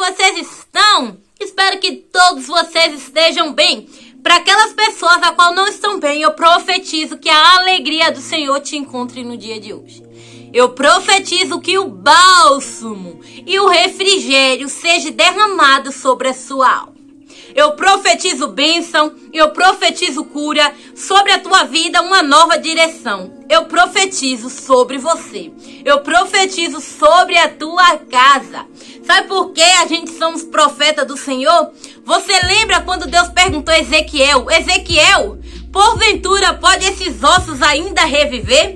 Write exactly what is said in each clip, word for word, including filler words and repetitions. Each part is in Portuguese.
vocês estão? Espero que todos vocês estejam bem. Para aquelas pessoas a qual não estão bem, eu profetizo que a alegria do Senhor te encontre no dia de hoje. Eu profetizo que o bálsamo e o refrigério seja derramado sobre a sua alma. Eu profetizo bênção, eu profetizo cura sobre a tua vida, uma nova direção. Eu profetizo sobre você. Eu profetizo sobre a tua casa. Sabe por que a gente somos profeta do Senhor? Você lembra quando Deus perguntou a Ezequiel, Ezequiel, porventura pode esses ossos ainda reviver?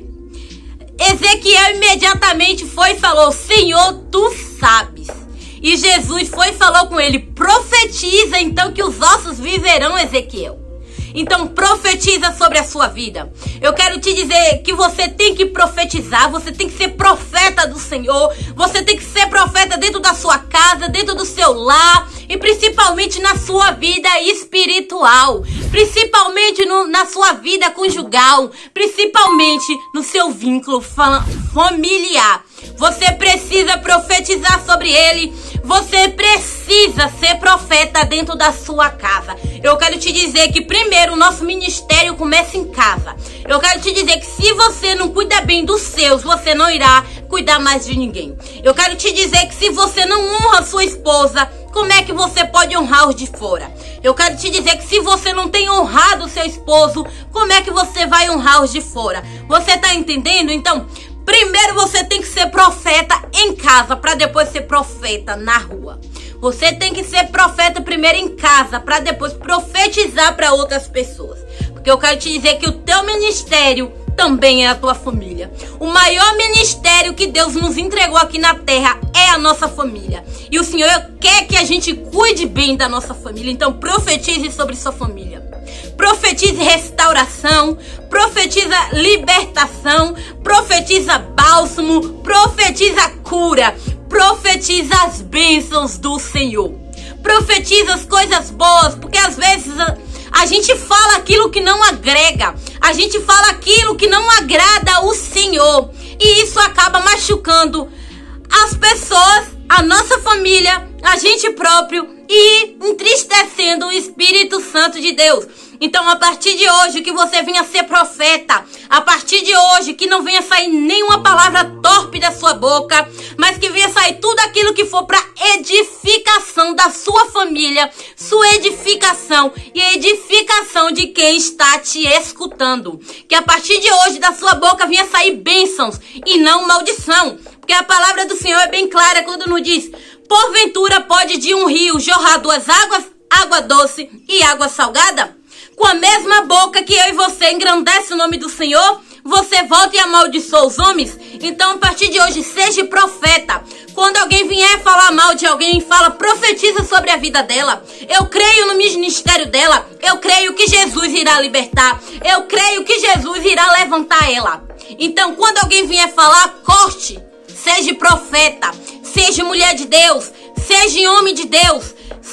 Ezequiel imediatamente foi e falou, Senhor, tu sabes. E Jesus foi e falou com ele, profetiza então que os ossos viverão, Ezequiel. Então profetiza sobre a sua vida. Eu quero te dizer que você tem que profetizar, você tem que ser profeta do Senhor, você tem que ser profeta dentro da sua casa, dentro do seu lar e principalmente na sua vida espiritual, principalmente no, na sua vida conjugal, principalmente no seu vínculo fa- familiar. Você precisa profetizar sobre ele. Você precisa ser profeta dentro da sua casa. Eu quero te dizer que primeiro o nosso ministério começa em casa. Eu quero te dizer que se você não cuida bem dos seus, você não irá cuidar mais de ninguém. Eu quero te dizer que se você não honra sua esposa, como é que você pode honrar os de fora? Eu quero te dizer que se você não tem honrado o seu esposo, como é que você vai honrar os de fora? Você tá entendendo? Então, primeiro você tem que ser profeta em casa para depois ser profeta na rua. Você tem que ser profeta primeiro em casa para depois profetizar para outras pessoas. Porque eu quero te dizer que o teu ministério também é a tua família. O maior ministério que Deus nos entregou aqui na terra é a nossa família. E o Senhor quer que a gente cuide bem da nossa família. Então profetize sobre sua família. Profetize restauração, profetiza libertação, profetiza bálsamo, profetiza cura, profetiza as bênçãos do Senhor. Profetiza as coisas boas, porque às vezes a, a gente fala aquilo que não agrega, a gente fala aquilo que não agrada o Senhor. E isso acaba machucando as pessoas, a nossa família, a gente próprio e entristecendo o Espírito Santo de Deus. Então, a partir de hoje, que você venha ser profeta. A partir de hoje, que não venha sair nenhuma palavra torpe da sua boca, mas que venha sair tudo aquilo que for para edificação da sua família, sua edificação e a edificação de quem está te escutando. Que a partir de hoje, da sua boca, venha sair bênçãos e não maldição. Porque a palavra do Senhor é bem clara quando nos diz, porventura pode de um rio jorrar duas águas, água doce e água salgada? Com a mesma boca que eu e você engrandece o nome do Senhor, você volta e amaldiçoa os homens? Então, a partir de hoje, seja profeta. Quando alguém vier falar mal de alguém, fala, profetiza sobre a vida dela. Eu creio no ministério dela. Eu creio que Jesus irá libertar. Eu creio que Jesus irá levantar ela. Então, quando alguém vier falar, corte. Seja profeta. Seja mulher de Deus. Seja homem de Deus.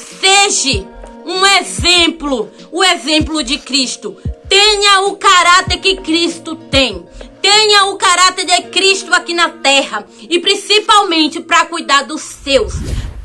Seja um exemplo, o exemplo de Cristo. Tenha o caráter que Cristo tem. Tenha o caráter de Cristo aqui na terra. E principalmente para cuidar dos seus.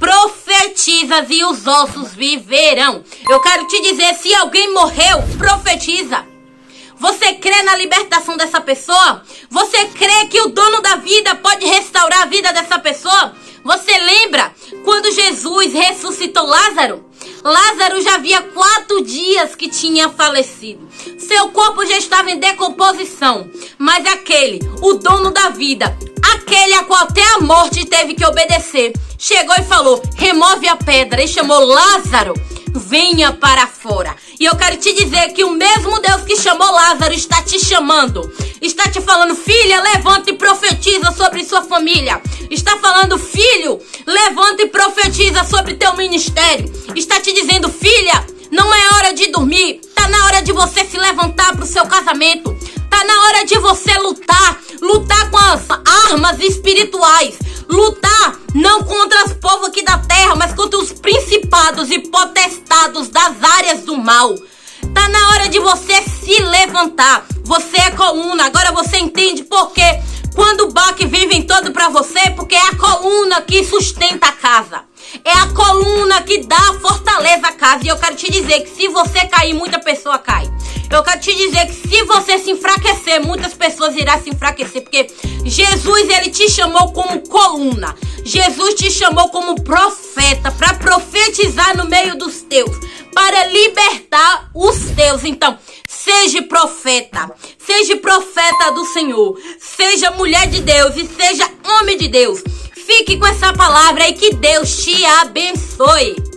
Profetiza e os ossos viverão. Eu quero te dizer, se alguém morreu, profetiza. Você crê na libertação dessa pessoa? Você crê que o dono da vida pode restaurar a vida dessa pessoa? Você lembra quando Jesus ressuscitou Lázaro? Lázaro já havia quatro dias que tinha falecido. Seu corpo já estava em decomposição. Mas aquele, o dono da vida, aquele a qual até a morte teve que obedecer, chegou e falou, remove a pedra, e chamou Lázaro, venha para fora. E eu quero te dizer que o mesmo Deus que chamou Lázaro está te chamando. Está te falando, filha, levanta e profetiza sobre sua família. Está falando, filho, levanta e profetiza sobre teu ministério. Está te dizendo, filha, não é hora de dormir. Está na hora de você se levantar para o seu casamento. Está na hora de você lutar. Lutar com as armas espirituais. Lutar não contra os povos aqui da terra, mas contra os principados e potestados das áreas do mal. Tá na hora de você se levantar. Você é coluna. Agora você entende por quê? Quando o baque vem, vem todo pra você, porque é a coluna que sustenta a casa. É a coluna que dá fortaleza à casa. E eu quero te dizer que se você cair, muita pessoa cai. Eu quero te dizer que se você se enfraquecer, muitas pessoas irão se enfraquecer. Porque Jesus, ele te chamou como coluna. Jesus te chamou como profeta, para profetizar no meio dos teus, para libertar os teus. Então, seja profeta, seja profeta do Senhor, seja mulher de Deus e seja homem de Deus. Fique com essa palavra e que Deus te abençoe.